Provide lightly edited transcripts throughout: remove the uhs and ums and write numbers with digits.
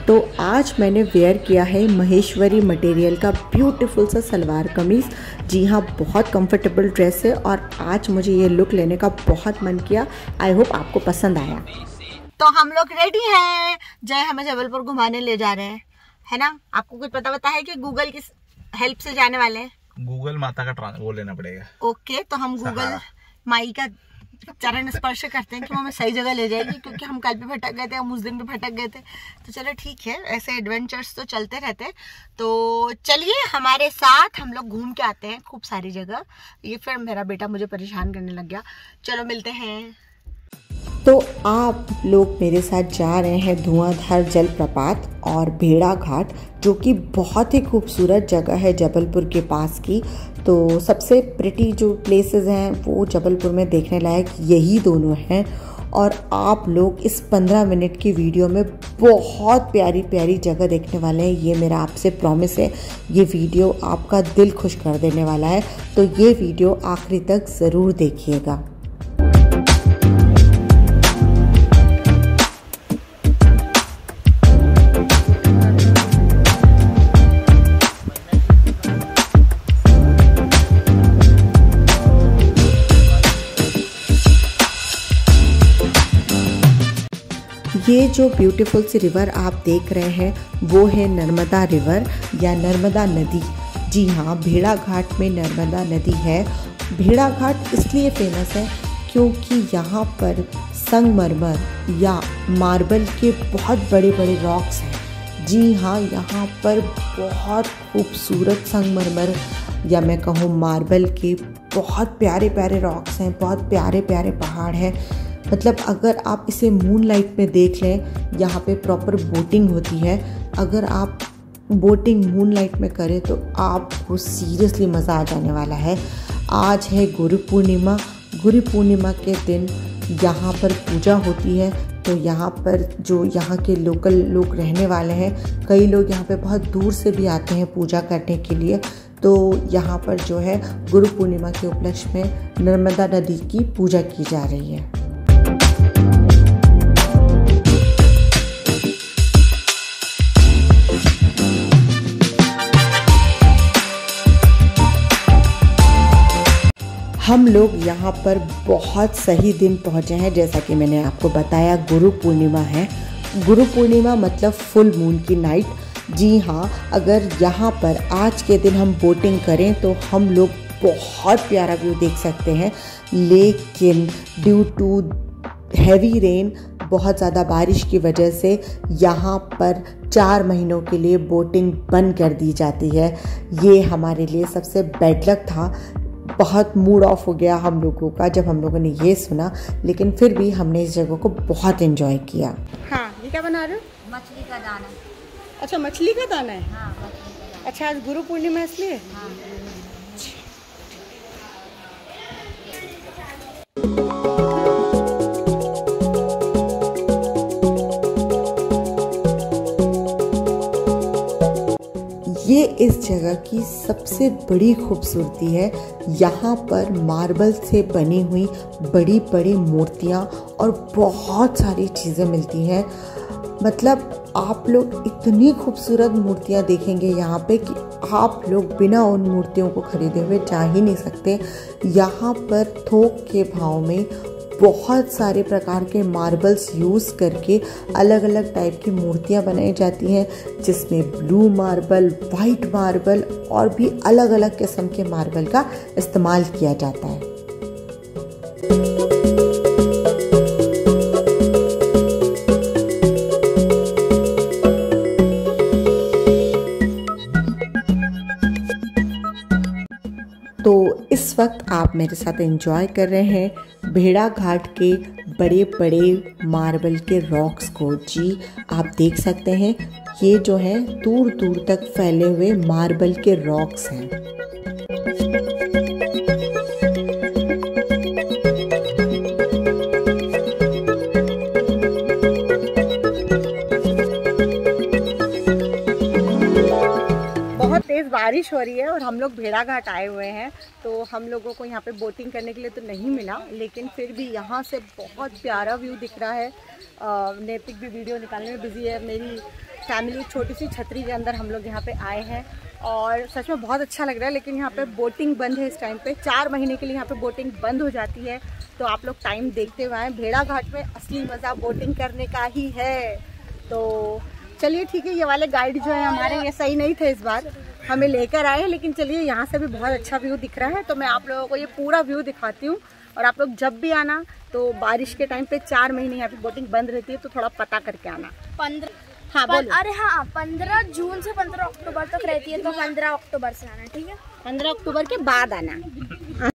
तो आज मैंने वेयर किया है महेश्वरी मटेरियल का ब्यूटीफुल सा सलवार कमीज़। जी हाँ, बहुत कंफर्टेबल ड्रेस है और आज मुझे ये लुक लेने का बहुत मन किया। आई होप आपको पसंद आया। तो हम लोग रेडी हैं, जय हमें जबलपुर घुमाने ले जा रहे हैं, है ना। आपको कुछ पता है कि गूगल की हेल्प से जाने वाले हैं। गूगल माता का वो लेना पड़ेगा। ओके, तो हम गूगल माई का चरण स्पर्श करते हैं कि वो हमें सही जगह ले जाएगी, क्योंकि हम कल भी भटक गए थे, हम उस दिन भी भटक गए थे। तो चलो ठीक है, ऐसे एडवेंचर्स तो चलते रहते हैं। तो चलिए हमारे साथ हम लोग घूम के आते हैं खूब सारी जगह। ये फिर मेरा बेटा मुझे परेशान करने लग गया। चलो मिलते हैं। तो आप लोग मेरे साथ जा रहे हैं धुआंधार जलप्रपात और भेड़ा घाट, जो कि बहुत ही खूबसूरत जगह है जबलपुर के पास की। तो सबसे प्रिटी जो प्लेसेस हैं वो जबलपुर में देखने लायक यही दोनों हैं। और आप लोग इस 15 मिनट की वीडियो में बहुत प्यारी प्यारी जगह देखने वाले हैं, ये मेरा आपसे प्रॉमिस है। ये वीडियो आपका दिल खुश कर देने वाला है, तो ये वीडियो आखिरी तक ज़रूर देखिएगा। ये जो ब्यूटीफुल सी रिवर आप देख रहे हैं वो है नर्मदा रिवर या नर्मदा नदी। जी हाँ, भेड़ा घाट में नर्मदा नदी है। भेड़ा घाट इसलिए फेमस है क्योंकि यहाँ पर संगमरमर या मार्बल के बहुत बड़े बड़े रॉक्स हैं। जी हाँ, यहाँ पर बहुत खूबसूरत संगमरमर या मैं कहूँ मार्बल के बहुत प्यारे प्यारे रॉक्स हैं, बहुत प्यारे प्यारे पहाड़ हैं। मतलब अगर आप इसे मून लाइट में देख लें, यहाँ पे प्रॉपर बोटिंग होती है। अगर आप बोटिंग मून लाइट में करें तो आपको सीरियसली मज़ा आ जाने वाला है। आज है गुरु पूर्णिमा। गुरु पूर्णिमा के दिन यहाँ पर पूजा होती है। तो यहाँ पर जो यहाँ के लोकल लोग रहने वाले हैं, कई लोग यहाँ पे बहुत दूर से भी आते हैं पूजा करने के लिए। तो यहाँ पर जो है गुरु पूर्णिमा के उपलक्ष्य में नर्मदा नदी की पूजा की जा रही है। हम लोग यहाँ पर बहुत सही दिन पहुँचे हैं। जैसा कि मैंने आपको बताया, गुरु पूर्णिमा है। गुरु पूर्णिमा मतलब फुल मून की नाइट। जी हाँ, अगर यहाँ पर आज के दिन हम बोटिंग करें तो हम लोग बहुत प्यारा व्यू देख सकते हैं। लेकिन ड्यू टू हैवी रेन, बहुत ज़्यादा बारिश की वजह से यहाँ पर 4 महीनों के लिए बोटिंग बंद कर दी जाती है। ये हमारे लिए सबसे बैड लक था। बहुत मूड ऑफ हो गया हम लोगों का जब हम लोगों ने ये सुना, लेकिन फिर भी हमने इस जगह को बहुत एंजॉय किया। हाँ, ये क्या बना रहे हो? मछली का दाना। अच्छा, मछली का दाना है। हाँ, मछली का दाना। अच्छा, आज गुरु पूर्णिमा इसलिए। हाँ। ये इस जगह की सबसे बड़ी खूबसूरती है। यहाँ पर मार्बल से बनी हुई बड़ी बड़ी मूर्तियाँ और बहुत सारी चीज़ें मिलती हैं। मतलब आप लोग इतनी खूबसूरत मूर्तियाँ देखेंगे यहाँ पे कि आप लोग बिना उन मूर्तियों को खरीदे हुए जा ही नहीं सकते। यहाँ पर थोक के भाव में बहुत सारे प्रकार के मार्बल्स यूज़ करके अलग अलग टाइप की मूर्तियाँ बनाई जाती हैं, जिसमें ब्लू मार्बल, वाइट मार्बल और भी अलग अलग किस्म के मार्बल का इस्तेमाल किया जाता है। तो इस वक्त आप मेरे साथ एंजॉय कर रहे हैं भेड़ा घाट के बड़े बड़े मार्बल के रॉक्स को। जी, आप देख सकते हैं ये जो है दूर दूर तक फैले हुए मार्बल के रॉक्स हैं। बारिश हो रही है और हम लोग भेड़ा घाट आए हुए हैं। तो हम लोगों को यहाँ पे बोटिंग करने के लिए तो नहीं मिला, लेकिन फिर भी यहाँ से बहुत प्यारा व्यू दिख रहा है। नैतिक भी वीडियो निकालने में बिजी है, मेरी फैमिली छोटी सी छतरी के अंदर हम लोग यहाँ पे आए हैं और सच में बहुत अच्छा लग रहा है। लेकिन यहाँ पे बोटिंग बंद है इस टाइम पे, 4 महीने के लिए यहाँ पे बोटिंग बंद हो जाती है। तो आप लोग टाइम देखते हुए आए। भेड़ाघाट में असली मज़ा बोटिंग करने का ही है। तो चलिए ठीक है, ये वाले गाइड जो है हमारे ये सही नहीं थे इस बार, हमें लेकर आए हैं। लेकिन चलिए यहाँ से भी बहुत अच्छा व्यू दिख रहा है, तो मैं आप लोगों को ये पूरा व्यू दिखाती हूँ। और आप लोग जब भी आना तो बारिश के टाइम पे 4 महीने यहाँ पे बोटिंग बंद रहती है, तो थोड़ा पता करके आना। 15 जून से 15 अक्टूबर तक रहती है, तो 15 अक्टूबर से आना, ठीक है? 15 अक्टूबर के बाद आना।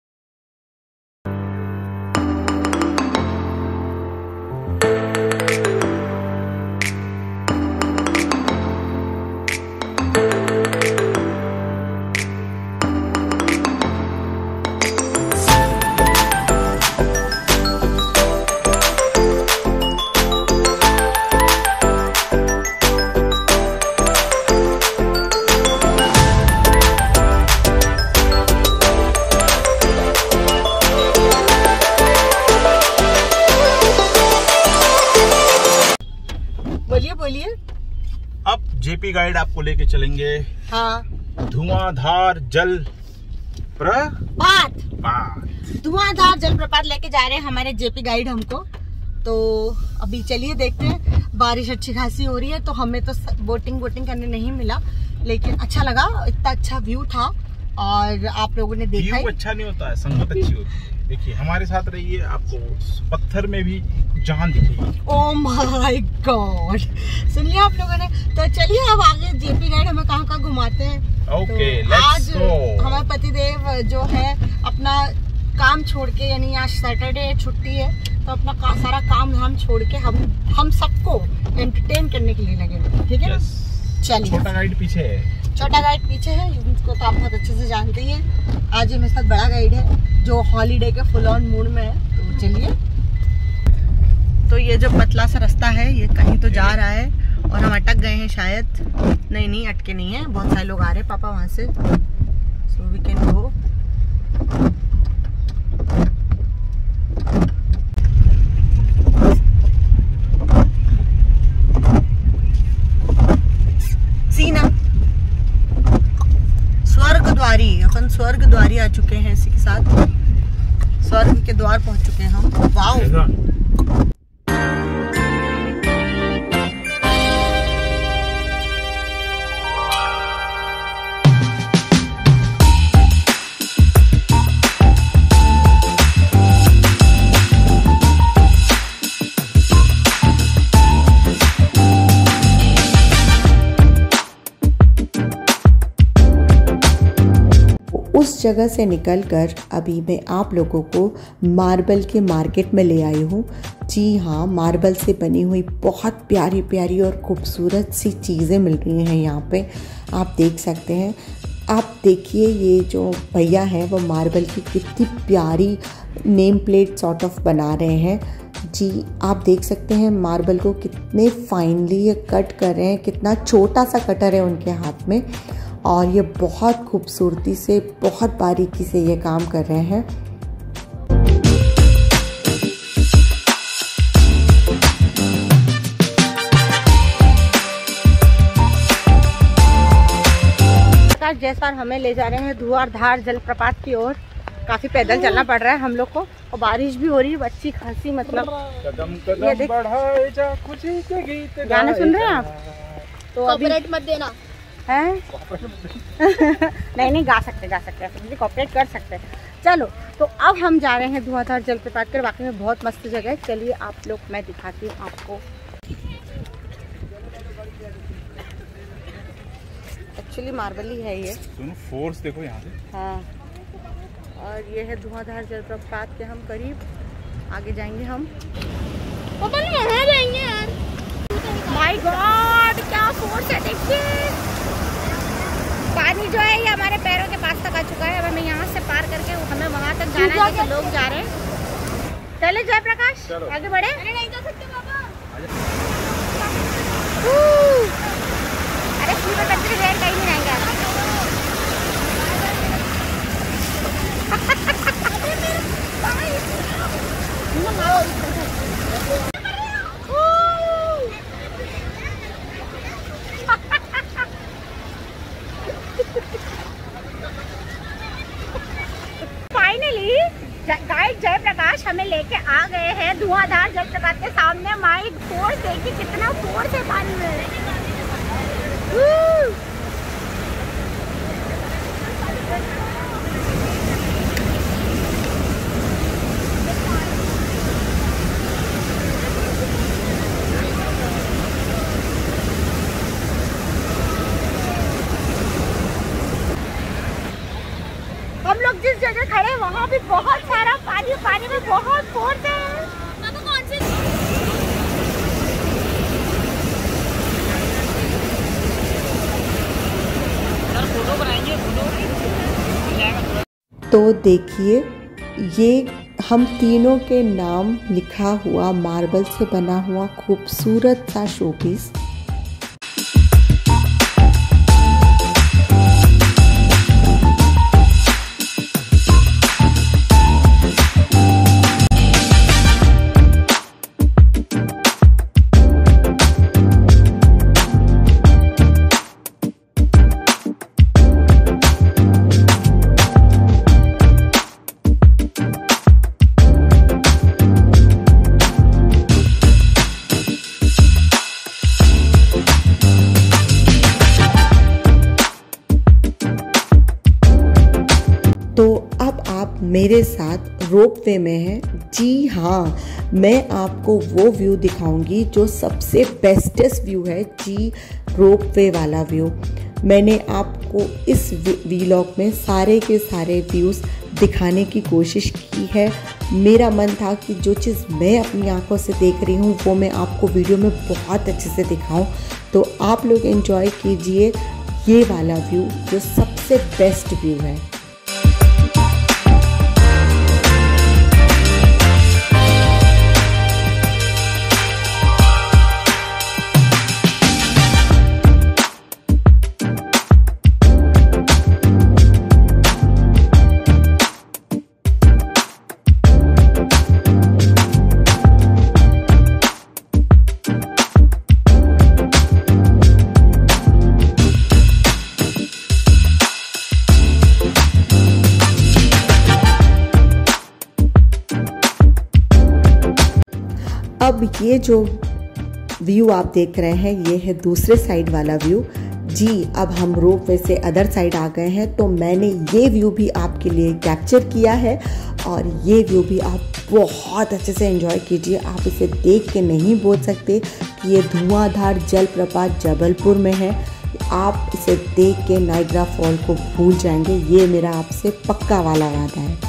बोलिए। अब जेपी गाइड आपको लेके चलेंगे धुआंधार जल प्रपात। धुआंधार जलप्रपात लेके जा रहे हैं हमारे जेपी गाइड हमको। तो अभी चलिए देखते हैं। बारिश अच्छी खासी हो रही है, तो हमें तो बोटिंग करने नहीं मिला, लेकिन अच्छा लगा, इतना अच्छा व्यू था। और आप लोगों ने देखा, व्यू अच्छा नहीं होता है, संगत अच्छी होती है। देखिए हमारे साथ रहिए, आपको पत्थर में भी जान दिखेगी। ओह माय गॉड, सुन लिया आप लोगों ने। तो चलिए अब आगे जेपी गाइड हमें कहाँ घुमाते हैं। ओके, तो आज हमारे पतिदेव जो है अपना काम छोड़ के, यानी आज सैटरडे छुट्टी है, तो अपना सारा काम धाम छोड़ के हम सबको एंटरटेन करने के लिए लगे। ठीक है, चलिए। छोटा गाइड पीछे है, छोटा गाइड पीछे है, उसको तो आप बहुत अच्छे से जानते ही हैं। आज ये मेरे साथ बड़ा गाइड है जो हॉलीडे के फुल ऑन मूड में है। तो चलिए। तो ये जो पतला सा रास्ता है ये कहीं तो जा रहा है और हम अटक गए हैं शायद। नहीं अटके नहीं है, बहुत सारे लोग आ रहे हैं पापा वहाँ से। So we can go. सीना स्वर्गद्वारी, अपन स्वर्गद्वारी आ चुके हैं। इसी के साथ स्वर्ग के द्वार पहुंच चुके हैं हम। वाओ, उस जगह से निकलकर अभी मैं आप लोगों को मार्बल के मार्केट में ले आई हूँ। जी हाँ, मार्बल से बनी हुई बहुत प्यारी प्यारी और खूबसूरत सी चीज़ें मिल रही हैं यहाँ पे, आप देख सकते हैं। आप देखिए ये जो भैया हैं वो मार्बल की कितनी प्यारी नेम प्लेट सॉर्ट ऑफ बना रहे हैं। जी आप देख सकते हैं मार्बल को कितने फाइनली ये कट कर रहे हैं, कितना छोटा सा कटर है उनके हाथ में, और ये बहुत खूबसूरती से, बहुत बारीकी से ये काम कर रहे हैं। जैसा हमें ले जा रहे हैं धुआंधार जलप्रपात की ओर। काफी पैदल चलना पड़ रहा है हम लोग को, और बारिश भी हो रही है अच्छी खासी। मतलब कदम कदम बढ़ाए जा, खुशी के गीत गाना सुन रहे हैं आप? तो अभी मत देना है नहीं गा सकते, कॉपरेट कर सकते हैं। चलो, तो अब हम जा रहे हैं धुआंधार जलप्रपात कर। वाकई में बहुत मस्त जगह है। चलिए आप लोग, मैं दिखाती हूँ आपको। एक्चुअली मार्बल ही है ये। सुनो, फोर्स देखो यहाँ से। हाँ, और ये है धुआंधार जलप्रपात के हम करीब आगे जाएंगे हम। जाएंगे यार। माय गॉड, क्या फोर्स है, देखिए। पानी जो है ये हमारे पैरों के पास तक आ चुका है। अब हमें यहाँ से पार करके हमें वहाँ तक जाना है, जैसे लोग जा रहे हैं। चले जयप्रकाश, आगे बढ़े। नहीं जा सकते पापा। अरे स्लीपर करते हुए कहीं नहीं रहेंगे। धुआंधार जलप्रपात के सामने माई फोर्स देखिए, कितना फोर्स है पानी में। हम लोग जिस जगह खड़े वहाँ भी बहुत सारा पानी, पानी में बहुत फोर्स है। कौन सी फोटो बनाएंगे, तो देखिए ये हम तीनों के नाम लिखा हुआ मार्बल से बना हुआ खूबसूरत सा शोपीस। तो अब आप मेरे साथ रोपवे में हैं। जी हाँ, मैं आपको वो व्यू दिखाऊंगी जो सबसे बेस्टेस्ट व्यू है जी, रोपवे वाला व्यू। मैंने आपको इस व्लॉग में सारे के सारे व्यूज़ दिखाने की कोशिश की है। मेरा मन था कि जो चीज़ मैं अपनी आंखों से देख रही हूँ वो मैं आपको वीडियो में बहुत अच्छे से दिखाऊं। तो आप लोग एंजॉय कीजिए ये वाला व्यू जो सबसे बेस्ट व्यू है। अब ये जो व्यू आप देख रहे हैं ये है दूसरे साइड वाला व्यू जी। अब हम रोपवे से अदर साइड आ गए हैं, तो मैंने ये व्यू भी आपके लिए कैप्चर किया है और ये व्यू भी आप बहुत अच्छे से एंजॉय कीजिए। आप इसे देख के नहीं बोल सकते कि ये धुआंधार जलप्रपात जबलपुर में है। आप इसे देख के नाइग्रा फॉल को भूल जाएंगे, ये मेरा आपसे पक्का वाला वादा है।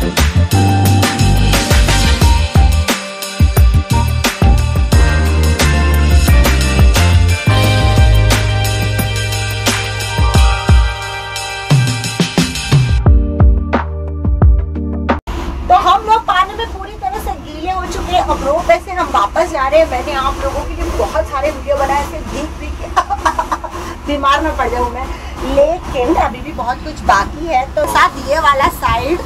अब रोपवे से हम वापस जा रहे हैं। मैंने आप लोगों के लिए बहुत सारे वीडियो बनाए थे, भीग के बीमार में पड़ जाऊँ मैं, लेकिन अभी भी बहुत कुछ बाकी है। तो साथ ये वाला साइड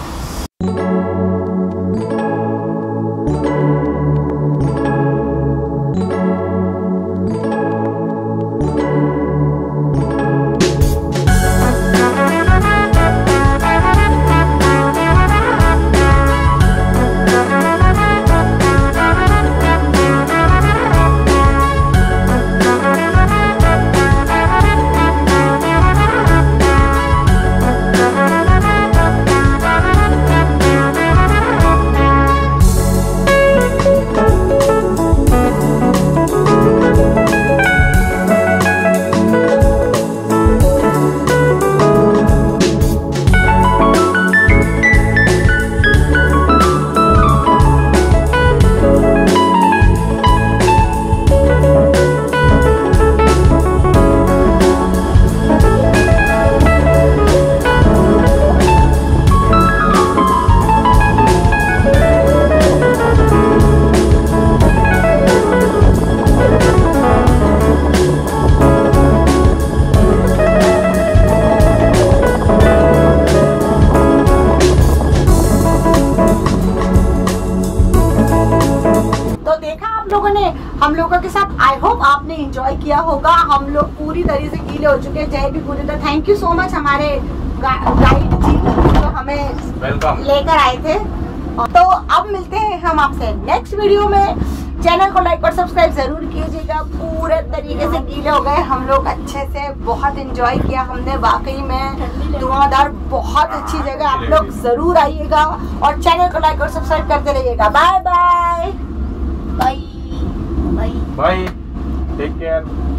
हम लोगों के साथ। आई होप आपने एंजॉय किया होगा। हम लोग पूरी तरह से गीले हो चुके हैं। जय भी पूरी तरह थैंक यू सो मच हमारे गाइड जी जो हमें लेकर आए थे। तो अब मिलते हैं हम आपसे नेक्स्ट वीडियो में। चैनल को लाइक और सब्सक्राइब जरूर कीजिएगा। पूरे तरीके से गीले हो गए हम लोग, अच्छे से बहुत एंजॉय किया हमने, वाकई में धुआंधार बहुत अच्छी जगह। आप लोग जरूर आइएगा और चैनल को लाइक और सब्सक्राइब करते रहिएगा। Bye bye bye bye, bye, take care.